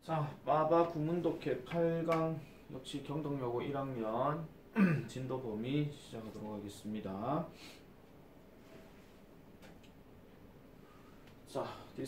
자, 빠바 국문독해 8강 역시 경덕여고 1학년 진도 범위 시작하도록 하겠습니다. 자,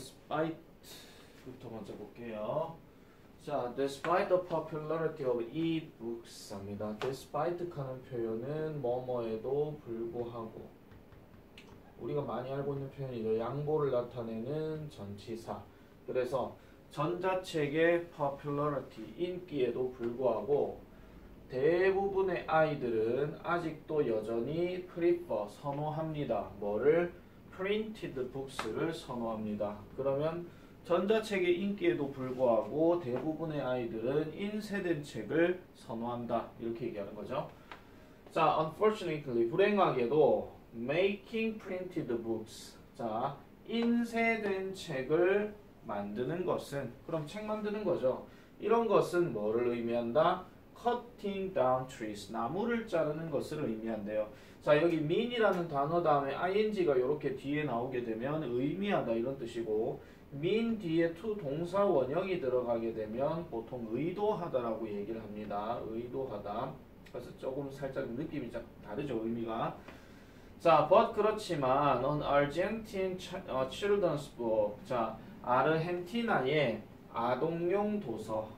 despite부터 먼저 볼게요. 자, despite the popularity of e-books 합니다. despite 하는 표현은 뭐뭐에도 불구하고 우리가 많이 알고 있는 표현이죠. 양보를 나타내는 전치사. 그래서 전자책의 popularity, 인기에도 불구하고 대부분의 아이들은 아직도 여전히 prefer, 선호합니다. 뭐를? printed books를 선호합니다. 그러면 전자책의 인기에도 불구하고 대부분의 아이들은 인쇄된 책을 선호한다. 이렇게 얘기하는 거죠. 자, unfortunately, 불행하게도 making printed books, 자, 인쇄된 책을 만드는 것은, 그럼 책 만드는 거죠. 이런 것은 뭐를 의미한다? cutting down trees, 나무를 자르는 것을 의미한대요. 자, 여기 mean이라는 단어 다음에 ing가 이렇게 뒤에 나오게 되면 의미하다 이런 뜻이고, mean 뒤에 to 동사 원형이 들어가게 되면 보통 의도하다라고 얘기를 합니다. 의도하다. 그래서 조금 살짝 느낌이 다르죠, 의미가. 자, but 그렇지만 on Argentine children's book, 자, 아르헨티나의 아동용 도서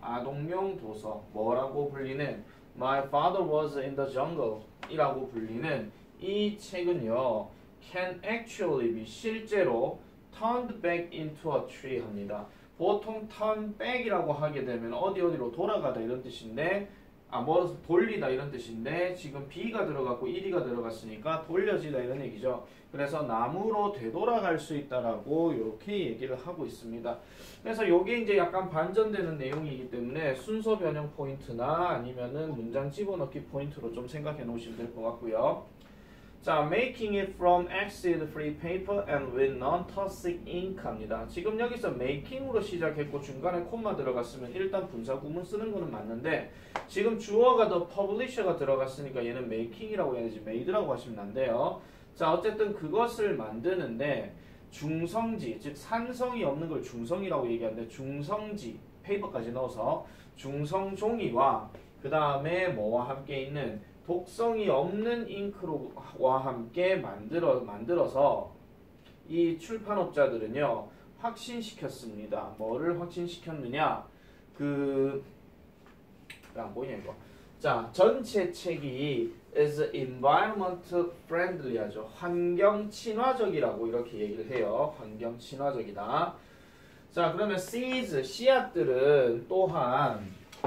뭐라고 불리는 My father was in the jungle 이라고 불리는 이 책은요, can actually be, 실제로 turned back into a tree 합니다. 보통 turn back이라고 하게 되면 어디로 돌아가다 이런 뜻인데, 뭐 돌리다 이런 뜻인데 지금 be가 들어갔고 ed가 들어갔으니까 돌려지다 이런 얘기죠. 그래서 나무로 되돌아갈 수 있다라고 이렇게 얘기를 하고 있습니다. 그래서 이게 이제 약간 반전되는 내용이기 때문에 순서 변형 포인트나 아니면은 문장 집어넣기 포인트로 좀 생각해 놓으시면 될 것 같고요. 자, making it from acid-free paper and with non-toxic ink 합니다. 지금 여기서 making으로 시작했고 중간에 콤마 들어갔으면 일단 분사 구문 쓰는 거는 맞는데 지금 주어가 the publisher가 들어갔으니까 얘는 making이라고 해야 되지 made라고 하시면 안 돼요. 자, 어쨌든 그것을 만드는데 중성지, 즉 산성이 없는 걸 중성이라고 얘기하는데 중성지, 페이퍼까지 넣어서 중성종이와 그 다음에 뭐와 함께 있는 독성이 없는 잉크와 함께 만들어서 이 출판업자들은요 확신시켰습니다. 뭐를 확신시켰느냐? 뭐냐 이거? 자, 전체 책이 is environment friendly 하죠. 환경 친화적이라고 이렇게 얘기를 해요. 환경 친화적이다. 자, 그러면 seeds, 씨앗들은 또한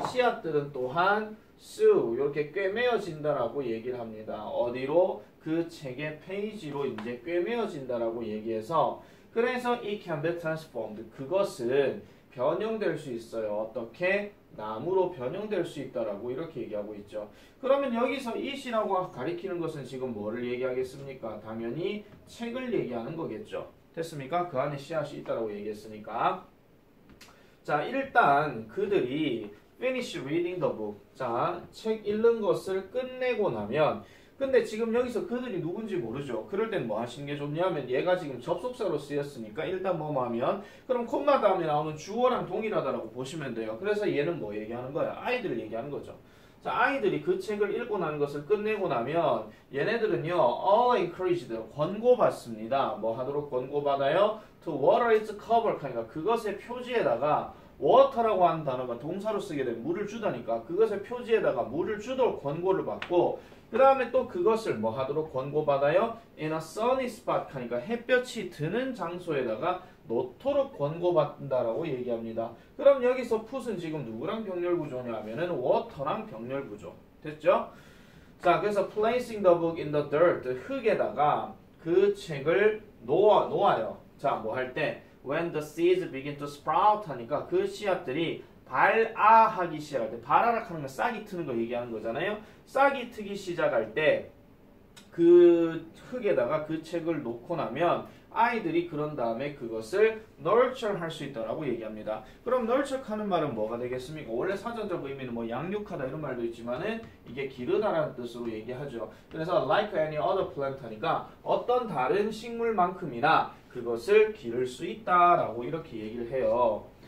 수 이렇게 꿰매어진다라고 얘기를 합니다. 어디로? 그 책의 페이지로 이제 꿰매어진다라고 얘기해서 그래서 it can be transformed, 그것은 변형될 수 있어요. 어떻게? 나무로 변형될 수 있다라고 이렇게 얘기하고 있죠. 그러면 여기서 it이라고 가리키는 것은 지금 뭐를 얘기하겠습니까? 당연히 책을 얘기하는 거겠죠. 됐습니까? 그 안에 씨앗이 있다라고 얘기했으니까. 자, 일단 그들이 finish reading the book. 자, 책 읽는 것을 끝내고 나면, 근데 지금 여기서 그들이 누군지 모르죠. 그럴 땐 뭐 하시는 게 좋냐면 얘가 지금 접속사로 쓰였으니까 일단 뭐 하면 그럼 콤마 다음에 나오는 주어랑 동일하다라고 보시면 돼요. 그래서 얘는 뭐 얘기하는 거야? 아이들을 얘기하는 거죠. 자, 아이들이 그 책을 읽고 난 것을 끝내고 나면 얘네들은요 all encouraged, 권고받습니다. 뭐 하도록 권고받아요? to water its cover, 그러니까 그것의 표지에다가 water라고 하는 단어가 동사로 쓰게 되면 물을 주다니까 그것의 표지에다가 물을 주도록 권고를 받고 그 다음에 또 그것을 뭐 하도록 권고받아요? in a sunny spot 하니까 햇볕이 드는 장소에다가 놓도록 권고받는다라고 얘기합니다. 그럼 여기서 put은 지금 누구랑 병렬 구조냐 하면은 water랑 병렬 구조. 됐죠? 자, 그래서 placing the book in the dirt, 흙에다가 그 책을 놓아요. 자, 뭐 할 때? When the seeds begin to sprout 하니까 그 씨앗들이 발아하기 시작할 때, 발아락 하는 건 싹이 트는 거 얘기하는 거잖아요. 싹이 트기 시작할 때 그 흙에다가 그 책을 놓고 나면 아이들이 그런 다음에 그것을 nurture 할 수 있다라고 얘기합니다. 그럼 nurture 하는 말은 뭐가 되겠습니까? 원래 사전적 의미는 뭐 양육하다 이런 말도 있지만은 이게 기르다라는 뜻으로 얘기하죠. 그래서 like any other plant 하니까 어떤 다른 식물만큼이나 그것을 기를 수 있다라고 이렇게 얘기를 해요.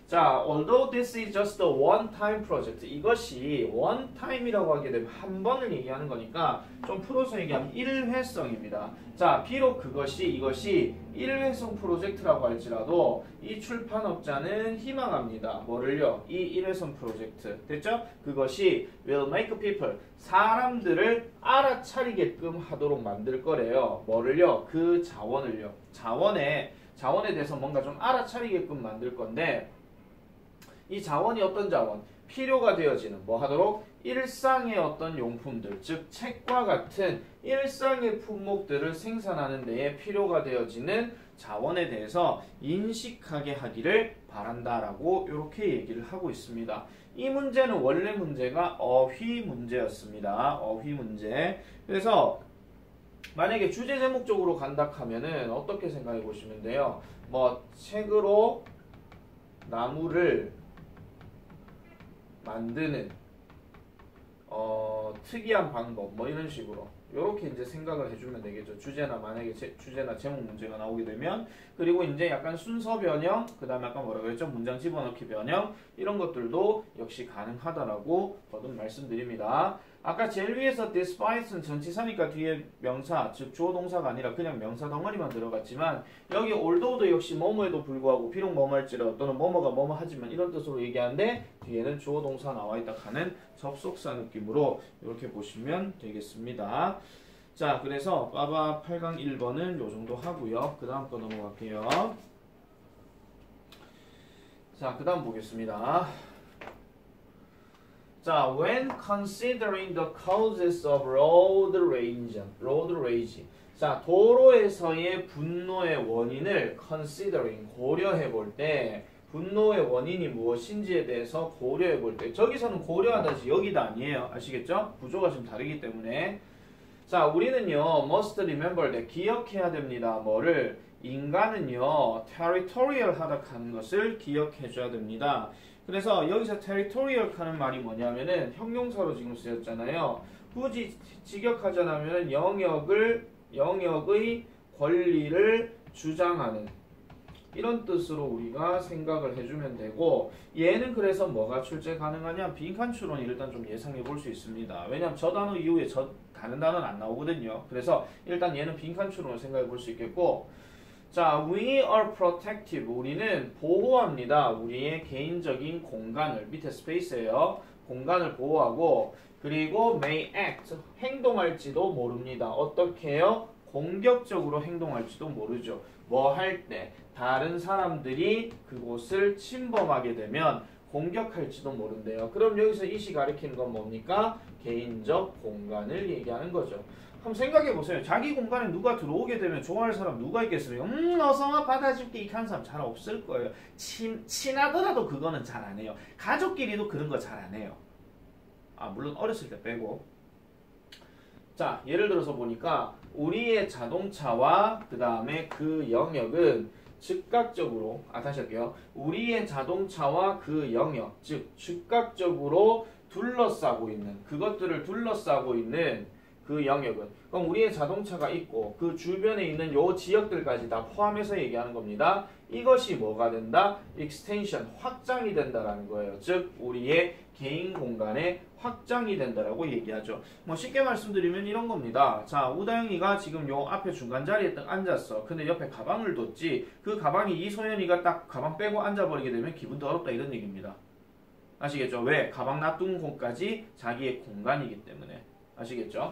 자, although this is just a one-time project. 이것이 one-time이라고 하게 되면 한 번을 얘기하는 거니까 좀 풀어서 얘기하면 일회성입니다. 자, 비록 이것이 일회성 프로젝트라고 할지라도 이 출판업자는 희망합니다. 뭐를요? 이 일회성 프로젝트. 됐죠? 그것이 will make people, 사람들을 알아차리게끔 하도록 만들 거래요. 뭐를요? 그 자원을요. 자원에 대해서 뭔가 좀 알아차리게끔 만들 건데 이 자원이 어떤 자원? 필요가 되어지는 뭐 하도록? 일상의 어떤 용품들, 즉 책과 같은 일상의 품목들을 생산하는 데에 필요가 되어지는 자원에 대해서 인식하게 하기를 바란다라고 이렇게 얘기를 하고 있습니다. 이 문제는 원래 문제가 어휘 문제였습니다. 어휘 문제. 그래서 만약에 주제 제목적으로 간다 하면은 어떻게 생각해 보시면 돼요. 뭐 책으로 나무를 만드는 특이한 방법 뭐 이런 식으로 이렇게 이제 생각을 해주면 되겠죠. 주제나 만약에 주제나 제목 문제가 나오게 되면 그리고 이제 약간 순서 변형 그 다음에 아까 뭐라고 했죠? 문장 집어넣기 변형 이런 것들도 역시 가능하다라고 거듭 말씀드립니다. 아까 제일 위에서 despite는 전치사니까 뒤에 명사 즉 주어 동사가 아니라 그냥 명사 덩어리만 들어갔지만 여기 although도 역시 뭐뭐에도 불구하고 비록 뭐뭐할지라도 또는 뭐뭐가 뭐뭐 하지만 이런 뜻으로 얘기하는데 뒤에는 주어 동사 나와 있다 하는 접속사 느낌으로 이렇게 보시면 되겠습니다. 자, 그래서 빠바 8강 1번은 요 정도 하고요. 그 다음 거 넘어갈게요. 자, 그 다음 보겠습니다. 자, when considering the causes of road rage. 자, 도로에서의 분노의 원인을 considering, 고려해 볼 때 분노의 원인이 무엇인지에 대해서 고려해 볼 때 저기서는 고려하다지 여기다 아니에요. 아시겠죠? 구조가 좀 다르기 때문에 자, 우리는요 must remember that 기억해야 됩니다. 뭐를? 인간은요 territorial 하다 하는 것을 기억해 줘야 됩니다. 그래서 여기서 territorial 하는 말이 뭐냐면은 형용사로 지금 쓰였잖아요. 굳이 직역하자면 영역의 권리를 주장하는 이런 뜻으로 우리가 생각을 해주면 되고 얘는 그래서 뭐가 출제 가능하냐? 빈칸 추론이 일단 좀 예상해 볼 수 있습니다. 왜냐하면 저 단어 이후에 다른 단어는 안 나오거든요. 그래서 일단 얘는 빈칸 추론을 생각해 볼 수 있겠고 자, we are protective. 우리는 보호합니다. 우리의 개인적인 공간을 밑에 스페이스예요. 공간을 보호하고 그리고 may act. 행동할지도 모릅니다. 어떻게 해요? 공격적으로 행동할지도 모르죠. 뭐 할 때? 다른 사람들이 그곳을 침범하게 되면 공격할지도 모른대요. 그럼 여기서 이시 가리키는 건 뭡니까? 개인적 공간을 얘기하는 거죠. 한번 생각해 보세요. 자기 공간에 누가 들어오게 되면 좋아할 사람 누가 있겠어요? 어서와 받아줄게 이렇게 하는 사람 잘 없을 거예요. 친하더라도 그거는 잘 안 해요. 가족끼리도 그런 거 잘 안 해요. 물론 어렸을 때 빼고. 자, 예를 들어서 보니까 우리의 자동차와 그 다음에 그 영역은 즉각적으로 다시 할게요. 우리의 자동차와 그 영역, 즉 즉각적으로 둘러싸고 있는 그것들을 둘러싸고 있는 그 영역은 그럼 우리의 자동차가 있고 그 주변에 있는 요 지역들까지 다 포함해서 얘기하는 겁니다. 이것이 뭐가 된다? extension, 확장이 된다라는 거예요. 즉 우리의 개인 공간의 확장이 된다라고 얘기하죠. 뭐 쉽게 말씀드리면 이런 겁니다. 자, 우다영이가 지금 요 앞에 중간 자리에 딱 앉았어. 근데 옆에 가방을 뒀지. 그 가방이 이소연이가 딱 가방 빼고 앉아버리게 되면 기분 더럽다 이런 얘기입니다. 아시겠죠? 왜? 가방 놔둔 곳까지 자기의 공간이기 때문에. 아시겠죠?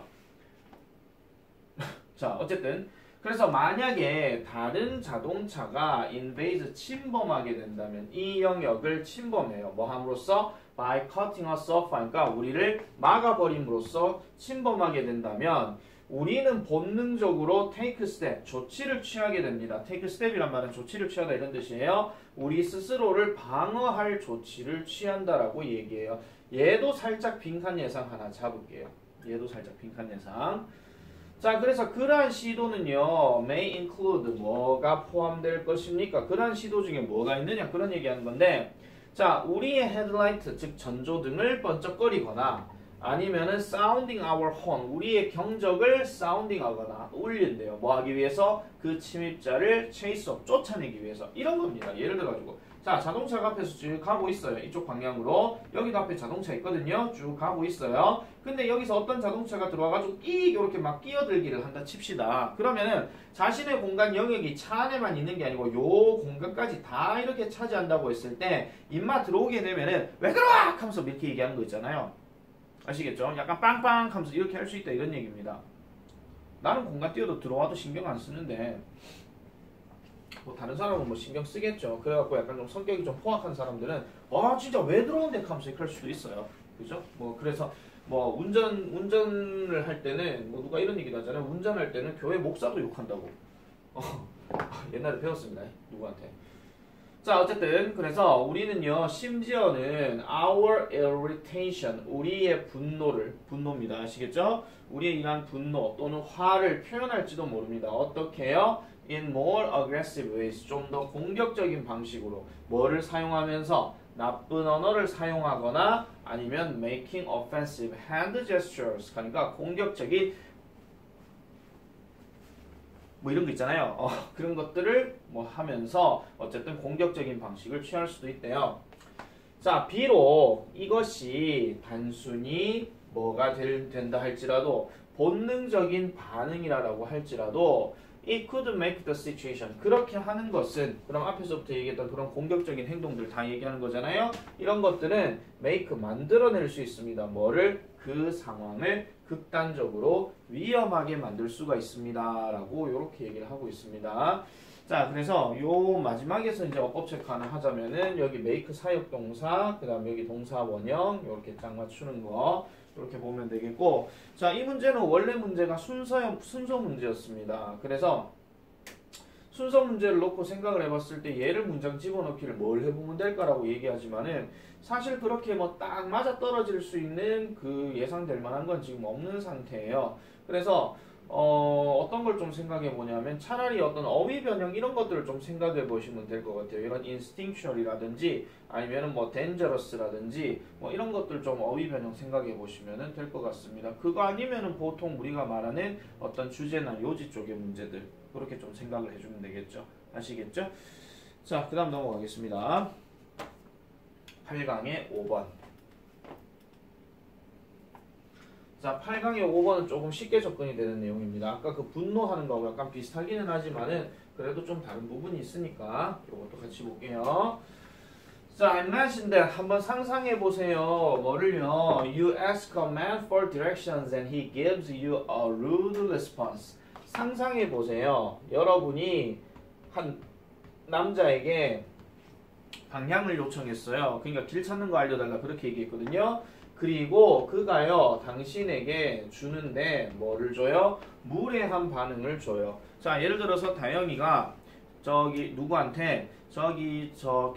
자, 어쨌든 그래서 만약에 다른 자동차가 invade, 침범하게 된다면 이 영역을 침범해요. 뭐 함으로써? by cutting us off, 그러니까 우리를 막아버림으로써 침범하게 된다면 우리는 본능적으로 take step, 조치를 취하게 됩니다. take step이란 말은 조치를 취하다 이런 뜻이에요. 우리 스스로를 방어할 조치를 취한다라고 얘기해요. 얘도 살짝 빈칸 예상 하나 잡을게요. 얘도 살짝 빈칸 예상. 자, 그래서 그러한 시도는요, may include, 뭐가 포함될 것입니까? 그러한 시도 중에 뭐가 있느냐? 그런 얘기하는 건데, 자, 우리의 헤드라이트, 즉 전조등을 번쩍거리거나, 아니면은 sounding our horn, 우리의 경적을 sounding 하거나 울린대요. 뭐 하기 위해서? 그 침입자를 chase up, 쫓아내기 위해서. 이런 겁니다. 예를 들어가지고, 자, 자동차가 앞에서 쭉 가고 있어요. 이쪽 방향으로. 여기도 앞에 자동차 있거든요. 쭉 가고 있어요. 근데 여기서 어떤 자동차가 들어와가지고 이렇게 막 끼어들기를 한다 칩시다. 그러면은 자신의 공간 영역이 차 안에만 있는 게 아니고 요 공간까지 다 이렇게 차지한다고 했을 때 인마 들어오게 되면은 왜 들어와! 하면서 이렇게 얘기하는 거 있잖아요. 아시겠죠? 약간 빵빵 하면서 이렇게 할 수 있다 이런 얘기입니다. 나는 공간 뛰어도 들어와도 신경 안 쓰는데 뭐 다른 사람은 뭐 신경 쓰겠죠. 그래갖고 약간 좀 성격이 좀 포악한 사람들은 진짜 왜 들어온대 하면서 그럴 수도 있어요. 그죠? 뭐 그래서 뭐 운전을 할 때는 뭐 누가 이런 얘기도 하잖아요. 운전할 때는 교회 목사도 욕한다고. 옛날에 배웠습니다. 누구한테. 자, 어쨌든 그래서 우리는요 심지어는 our irritation 우리의 분노입니다. 아시겠죠? 우리의 이러한 분노 또는 화를 표현할지도 모릅니다. 어떻게 해요? in more aggressive ways 좀 더 공격적인 방식으로 뭐를 사용하면서 나쁜 언어를 사용하거나 아니면 making offensive hand gestures 그러니까 공격적인 뭐 이런 거 있잖아요. 그런 것들을 뭐 하면서 어쨌든 공격적인 방식을 취할 수도 있대요. 자, 비록 이것이 단순히 뭐가 된다 할지라도 본능적인 반응이라고 할지라도 it could make the situation 그렇게 하는 것은 그럼 앞에서부터 얘기했던 그런 공격적인 행동들 다 얘기하는 거잖아요. 이런 것들은 make 만들어낼 수 있습니다. 뭐를? 그 상황을 극단적으로 위험하게 만들 수가 있습니다. 라고 이렇게 얘기를 하고 있습니다. 자, 그래서 요 마지막에서 이제 어법 체크 하나 하자면은 여기 make 사역동사, 그 다음에 여기 동사 원형 이렇게 딱 맞추는 거 이렇게 보면 되겠고, 자, 이 문제는 원래 문제가 순서 문제였습니다. 그래서 순서 문제를 놓고 생각을 해봤을 때 얘를 문장 집어넣기를 뭘 해보면 될까라고 얘기하지만은 사실 그렇게 뭐 딱 맞아 떨어질 수 있는 그 예상될 만한 건 지금 없는 상태예요. 그래서 어떤 걸 좀 생각해 보냐면 차라리 어떤 어휘 변형 이런 것들을 좀 생각해 보시면 될 것 같아요. 이런 instinctual이라든지 아니면은 뭐 dangerous라든지 뭐 이런 것들 좀 어휘 변형 생각해 보시면 될 것 같습니다. 그거 아니면은 보통 우리가 말하는 어떤 주제나 요지 쪽의 문제들 그렇게 좀 생각을 해주면 되겠죠. 아시겠죠? 자, 그 다음 넘어가겠습니다. 8강의 5번. 자, 8강의 5번은 조금 쉽게 접근이 되는 내용입니다. 아까 그 분노하는 거하고 약간 비슷하기는 하지만은 그래도 좀 다른 부분이 있으니까 이것도 같이 볼게요. 자, imagine that 한번 상상해 보세요. 뭐를요? You ask a man for directions and he gives you a rude response. 상상해 보세요. 여러분이 한 남자에게 방향을 요청했어요. 그러니까 길 찾는 거 알려달라 그렇게 얘기했거든요. 그리고 그가요 당신에게 주는데 뭐를 줘요? 무례한 반응을 줘요. 자, 예를 들어서 다영이가 저기 누구한테 저기 저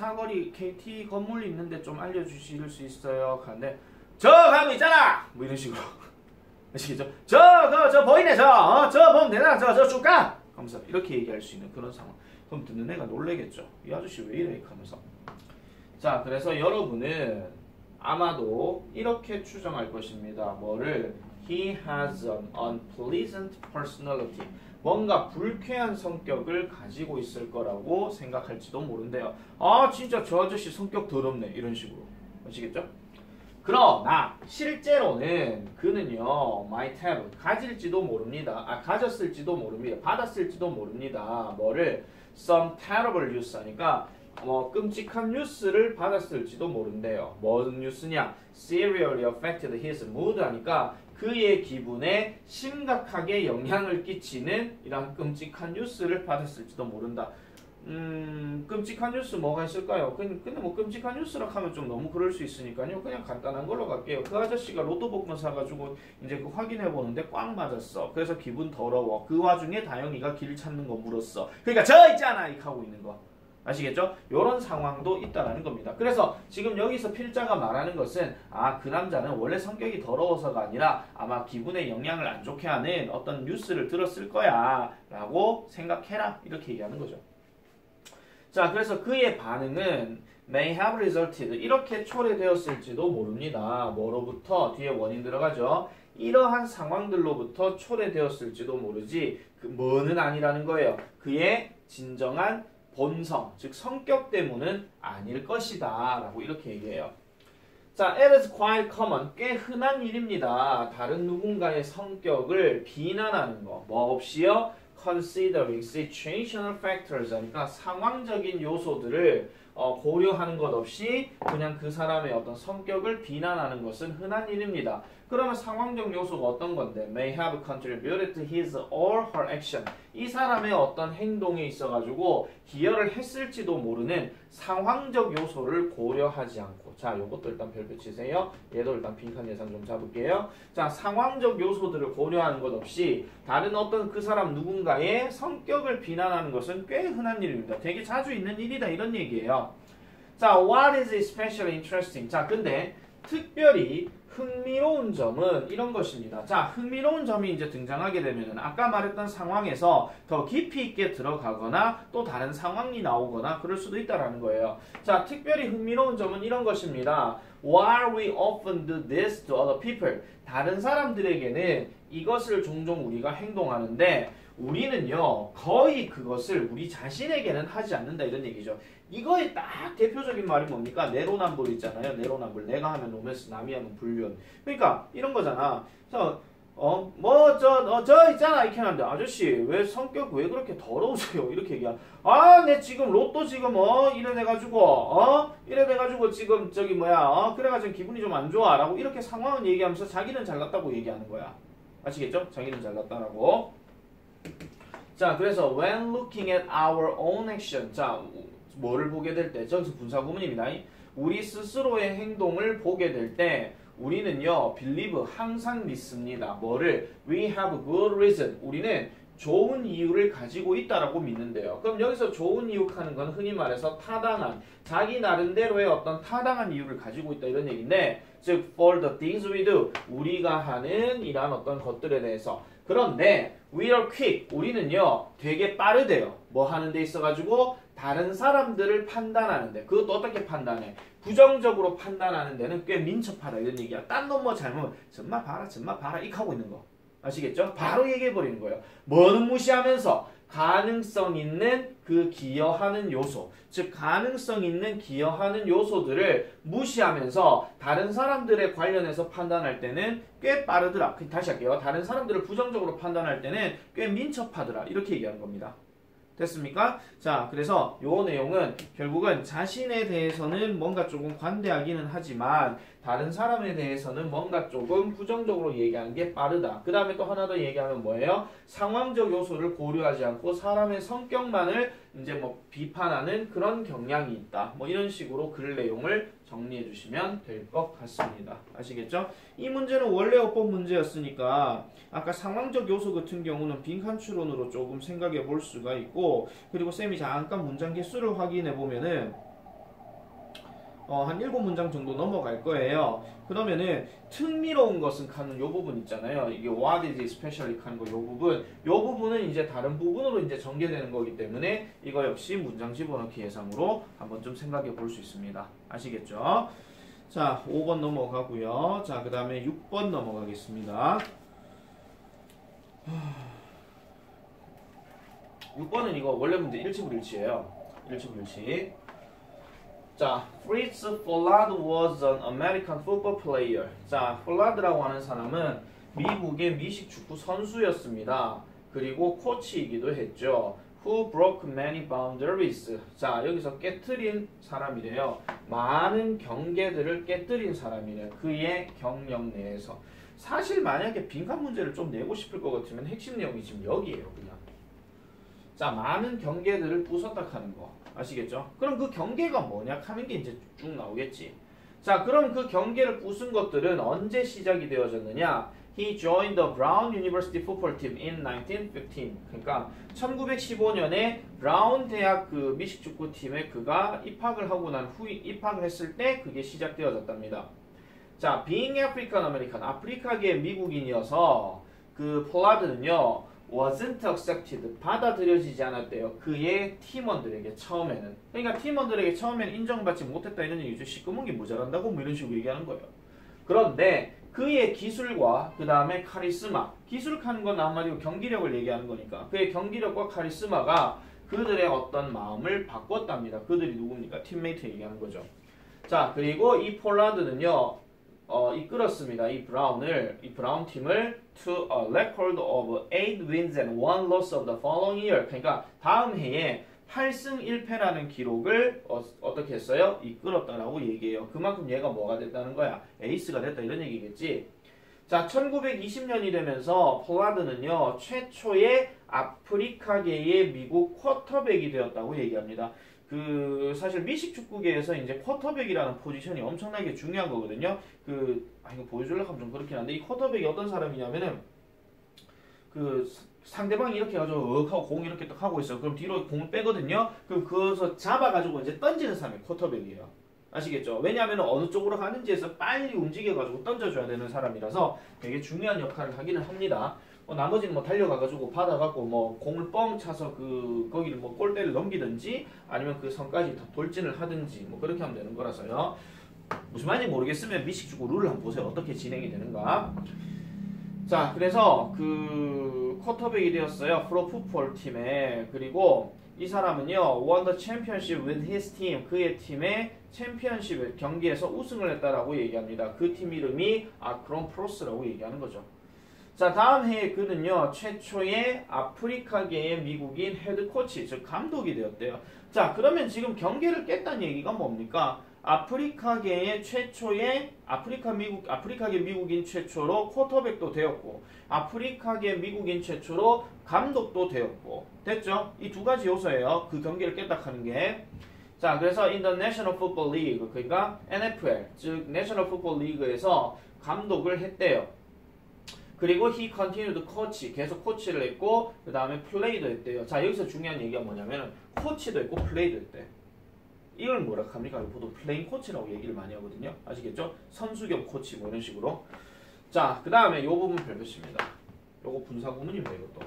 KT 건물 있는데 좀 알려주실 수 있어요? 근데 저 가면 있잖아! 뭐 이런 식으로 아시겠죠? 저 보이네 저 보면 되나? 저 줄까? 하면서 이렇게 얘기할 수 있는 그런 상황. 그럼 듣는 애가 놀래겠죠. 이 아저씨 왜 이래? 하면서. 자, 그래서 여러분은 아마도 이렇게 추정할 것입니다. 뭐를? He has an unpleasant personality. 뭔가 불쾌한 성격을 가지고 있을 거라고 생각할지도 모른대요. 아, 진짜 저 아저씨 성격 더럽네. 이런 식으로. 아시겠죠? 그러나 실제로는 그는요 might have 가질지도 모릅니다. 가졌을지도 모릅니다. 받았을지도 모릅니다. 뭐를? some terrible news 하니까 끔찍한 뉴스를 받았을지도 모른대요. 무슨 뉴스냐? seriously affected his mood 하니까 그의 기분에 심각하게 영향을 끼치는 이런 끔찍한 뉴스를 받았을지도 모른다. 끔찍한 뉴스 뭐가 있을까요? 근데 뭐 끔찍한 뉴스라 하면 좀 너무 그럴 수 있으니까요. 그냥 간단한 걸로 갈게요. 그 아저씨가 로또 복권 사가지고 이제 그 확인해 보는데 꽝 맞았어. 그래서 기분 더러워. 그 와중에 다영이가 길 찾는 거 물었어. 그러니까 저 있잖아! 이렇게 하고 있는 거. 아시겠죠? 이런 상황도 있다라는 겁니다. 그래서 지금 여기서 필자가 말하는 것은 그 남자는 원래 성격이 더러워서가 아니라 아마 기분에 영향을 안 좋게 하는 어떤 뉴스를 들었을 거야 라고 생각해라 이렇게 얘기하는 거죠. 자, 그래서 그의 반응은 may have resulted 이렇게 초래되었을지도 모릅니다. 뭐로부터? 뒤에 원인 들어가죠. 이러한 상황들로부터 초래되었을지도 모르지 그 뭐는 아니라는 거예요. 그의 진정한 본성, 즉 성격 때문은 아닐 것이다 라고 이렇게 얘기해요. 자, it is quite common. 꽤 흔한 일입니다. 다른 누군가의 성격을 비난하는 거. 뭐 없이요? considering situational factors. 그러니까 상황적인 요소들을 고려하는 것 없이 그냥 그 사람의 어떤 성격을 비난하는 것은 흔한 일입니다. 그러면 상황적 요소가 어떤 건데? may have contributed to his or her action. 이 사람의 어떤 행동에 있어가지고 기여를 했을지도 모르는 상황적 요소를 고려하지 않고. 자, 요것도 일단 별표 치세요. 얘도 일단 빈칸 예상 좀 잡을게요. 자, 상황적 요소들을 고려하는 것 없이 다른 어떤 그 사람 누군가의 성격을 비난하는 것은 꽤 흔한 일입니다. 되게 자주 있는 일이다 이런 얘기예요. 자, what is especially interesting? 자, 근데 특별히 흥미로운 점은 이런 것입니다. 자, 흥미로운 점이 이제 등장하게 되면은 아까 말했던 상황에서 더 깊이 있게 들어가거나 또 다른 상황이 나오거나 그럴 수도 있다라는 거예요. 자, 특별히 흥미로운 점은 이런 것입니다. While we often do this to other people, 다른 사람들에게는 이것을 종종 우리가 행동하는데 우리는요 거의 그것을 우리 자신에게는 하지 않는다 이런 얘기죠. 이거의 딱 대표적인 말이 뭡니까? 내로남불 있잖아요. 내로남불. 내가 하면 로맨스, 남이 하면 불륜. 그러니까 이런 거잖아. 저 있잖아 이렇게 하는데 아저씨 왜 성격 왜 그렇게 더러우세요? 이렇게 얘기하. 내 지금 로또 지금 이래 돼가지고 지금 저기 그래가지고 기분이 좀 안 좋아라고 이렇게 상황을 얘기하면서 자기는 잘났다고 얘기하는 거야. 아시겠죠? 자기는 잘났다라고. 자, 그래서 when looking at our own action. 자, 뭐를 보게 될 때, 저기서 분사구문입니다. 우리 스스로의 행동을 보게 될 때 우리는요 believe 항상 믿습니다. 뭐를? We have good reason. 우리는 좋은 이유를 가지고 있다라고 믿는데요. 그럼 여기서 좋은 이유 하는 건 흔히 말해서 타당한, 자기 나름대로의 어떤 타당한 이유를 가지고 있다 이런 얘기인데, 즉 for the things we do, 우리가 하는 이러한 어떤 것들에 대해서. 그런데 we are quick, 우리는요 되게 빠르대요. 뭐 하는 데 있어가지고 다른 사람들을 판단하는데, 그것도 어떻게 판단해? 부정적으로 판단하는 데는 꽤 민첩하다 이런 얘기야. 딴 놈 뭐 잘못 정말 봐라 이렇게 하고 있는 거 아시겠죠? 바로 얘기해버리는 거예요. 뭐는 무시하면서 가능성 있는 그 기여하는 요소, 즉 가능성 있는 기여하는 요소들을 무시하면서 다른 사람들에 관련해서 판단할 때는 꽤 빠르더라. 다시 할게요. 다른 사람들을 부정적으로 판단할 때는 꽤 민첩하더라. 이렇게 얘기하는 겁니다. 됐습니까? 자, 그래서 요 내용은 결국은 자신에 대해서는 뭔가 조금 관대하기는 하지만 다른 사람에 대해서는 뭔가 조금 부정적으로 얘기하는 게 빠르다. 그 다음에 또 하나 더 얘기하면 뭐예요? 상황적 요소를 고려하지 않고 사람의 성격만을 이제 뭐 비판하는 그런 경향이 있다. 뭐 이런 식으로 글 내용을 정리해 주시면 될 것 같습니다. 아시겠죠? 이 문제는 원래 어법 문제였으니까 아까 상황적 요소 같은 경우는 빈칸 추론으로 조금 생각해 볼 수가 있고, 그리고 쌤이 잠깐 문장 개수를 확인해 보면은 한 7문장 정도 넘어갈 거예요. 그러면은 흥미로운 것은 하는 요 부분 있잖아요. 이게 what is especially 하는 거 요 부분은 이제 다른 부분으로 이제 전개되는 거기 때문에 이거 역시 문장 집어넣기 예상으로 한번 좀 생각해 볼 수 있습니다. 아시겠죠? 자, 5번 넘어가고요. 자, 그 다음에 6번 넘어가겠습니다. 6번은 이거 원래 문제 일치불일치예요. 일치불일치. 자, Fritz Follad was an American football player. 자, 폴라드라고 하는 사람은 미국의 미식 축구 선수였습니다. 그리고 코치이기도 했죠. Who broke many boundaries. 자, 여기서 깨트린 사람이래요. 많은 경계들을 깨트린 사람이래요. 그의 경력 내에서. 사실 만약에 빈칸 문제를 좀 내고 싶을 것 같으면 핵심 내용이 지금 여기에요. 그냥. 자, 많은 경계들을 부쉈다 하는 거. 아시겠죠? 그럼 그 경계가 뭐냐 하는 게 이제 쭉 나오겠지. 자, 그럼 그 경계를 부순 것들은 언제 시작이 되어졌느냐? He joined the Brown University football team in 1915. 그러니까 1915년에 브라운 대학 그 미식축구팀에 그가 입학을 하고 난 후에 입학을 했을 때 그게 시작되어졌답니다. 자, being African American, 아프리카계 미국인이어서 그 폴라드는요 wasn't accepted, 받아들여지지 않았대요. 그의 팀원들에게 처음에는. 그러니까 팀원들에게 처음에는 인정받지 못했다 이런 얘기죠. 시꺼먼 게 모자란다고 뭐 이런 식으로 얘기하는 거예요. 그런데 그의 기술과 그 다음에 카리스마, 기술하는 건 한마디로 경기력을 얘기하는 거니까 그의 경기력과 카리스마가 그들의 어떤 마음을 바꿨답니다. 그들이 누굽니까? 팀메이트 얘기하는 거죠. 자, 그리고 이 폴라드는요, 이끌었습니다. 이 브라운 팀을 to a record of 8 wins and 1 loss of the following year. 그러니까 다음 해에 8승 1패라는 기록을 어떻게 했어요? 이끌었다라고 얘기해요. 그만큼 얘가 뭐가 됐다는 거야? 에이스가 됐다 이런 얘기겠지. 자, 1920년이 되면서 폴라드는요, 최초의 아프리카계의 미국 쿼터백이 되었다고 얘기합니다. 사실 미식 축구계에서 이제 쿼터백이라는 포지션이 엄청나게 중요한 거거든요. 이거 보여주려고 하면 좀 그렇긴 한데, 이 쿼터백이 어떤 사람이냐면은, 상대방이 이렇게 해가지고 하고 공 이렇게 딱 하고 있어. 그럼 뒤로 공을 빼거든요. 그럼 그것을 잡아가지고 이제 던지는 사람이 쿼터백이에요. 아시겠죠? 왜냐하면 어느 쪽으로 가는지에서 빨리 움직여가지고 던져줘야 되는 사람이라서 되게 중요한 역할을 하기는 합니다. 나머지는 뭐 달려가가지고 받아갖고 뭐 공을 뻥 차서 거기를 뭐 골대를 넘기든지 아니면 그 선까지 다 돌진을 하든지 뭐 그렇게 하면 되는 거라서요. 무슨 말인지 모르겠으면 미식축구 룰을 한번 보세요. 어떻게 진행이 되는가. 자, 그래서 쿼터백이 되었어요. 프로풋볼 팀에. 그리고 이 사람은요, won the championship with his team. 그의 팀의 챔피언십 경기에서 우승을 했다라고 얘기합니다. 그 팀 이름이 아크론 프로스라고 얘기하는 거죠. 자, 다음 해에 그는요, 최초의 아프리카계의 미국인 헤드코치, 즉 감독이 되었대요. 자, 그러면 지금 경계를 깼다는 얘기가 뭡니까? 아프리카계의 최초의 아프리카계 미국인 최초로 쿼터백도 되었고, 아프리카계 미국인 최초로 감독도 되었고, 됐죠? 이 두 가지 요소예요. 그 경계를 깼다 하는 게. 자, 그래서 in the National Football League, 그러니까 NFL, 즉 National Football League에서 감독을 했대요. 그리고 he continued coach, 계속 코치를 했고, 그 다음에 플레이도 했대요. 자, 여기서 중요한 얘기가 뭐냐면 코치도 했고 플레이도 했대. 이걸 뭐라 합니까? 보통 플레잉 코치라고 얘기를 많이 하거든요. 아시겠죠? 선수 겸 코치 뭐 이런 식으로. 자, 그 다음에 요 부분 별표입니다. 요거 분사 구문입니다. 이것도.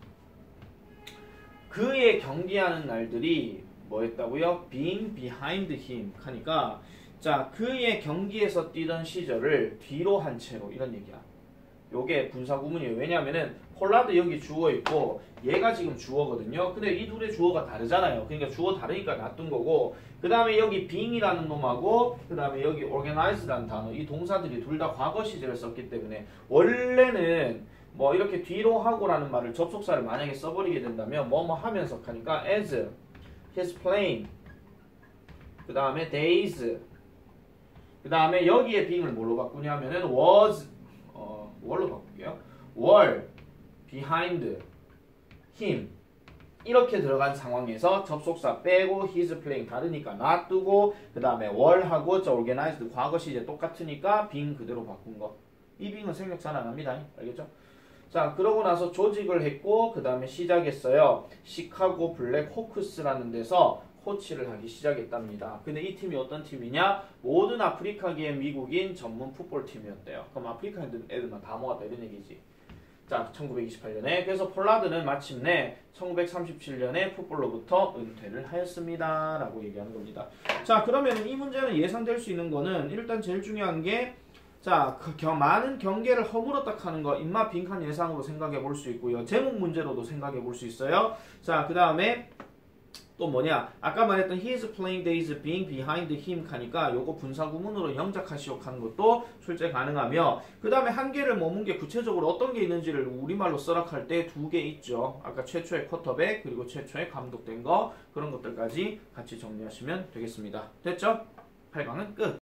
그의 경기하는 날들이 뭐였다고요? being behind him 하니까, 자, 그의 경기에서 뛰던 시절을 뒤로 한 채로 이런 얘기야. 요게 분사 구문이에요. 왜냐하면은 폴라드 여기 주어 있고 얘가 지금 주어거든요. 근데 이 둘의 주어가 다르잖아요. 그러니까 주어 다르니까 놔둔 거고, 그 다음에 여기 being이라는 놈하고 그 다음에 여기 organized라는 단어, 이 동사들이 둘 다 과거 시제를 썼기 때문에 원래는 뭐 이렇게 뒤로 하고라는 말을 접속사를 만약에 써버리게 된다면 뭐뭐 하면서 하니까 as, his playing, 그 다음에 days, 그 다음에 여기에 being을 뭘로 바꾸냐면은 was, 월로 바꿀게요. were behind him 이렇게 들어간 상황에서 접속사 빼고 his playing 다르니까 놔두고, 그 다음에 were하고 organized 과거 시제 똑같으니까 being 그대로 바꾼 거. 이 being은 생략 잘 안 합니다. 알겠죠? 자, 그러고 나서 조직을 했고 그 다음에 시작했어요. 시카고 블랙호크스라는 데서 코치를 하기 시작했답니다. 근데 이 팀이 어떤 팀이냐? 모든 아프리카계의 미국인 전문 풋볼 팀이었대요. 그럼 아프리카 애들만 다 모았다 이런 얘기지. 자, 1928년에. 그래서 폴라드는 마침내 1937년에 풋볼로부터 은퇴를 하였습니다. 라고 얘기하는 겁니다. 자, 그러면 이 문제는 예상될 수 있는 거는 일단 제일 중요한 게, 자, 많은 경계를 허물었다 하는 거 인마 빈칸 예상으로 생각해 볼 수 있고요. 제목 문제로도 생각해 볼 수 있어요. 자, 그 다음에 또 뭐냐? 아까 말했던 his playing days being behind him 하니까 요거 분사 구문으로 영작하시오 하는 것도 출제 가능하며, 그 다음에 한 개를 머문 게 구체적으로 어떤 게 있는지를 우리말로 써락할 때 두 개 있죠. 아까 최초의 쿼터백 그리고 최초의 감독된 거, 그런 것들까지 같이 정리하시면 되겠습니다. 됐죠? 8강은 끝.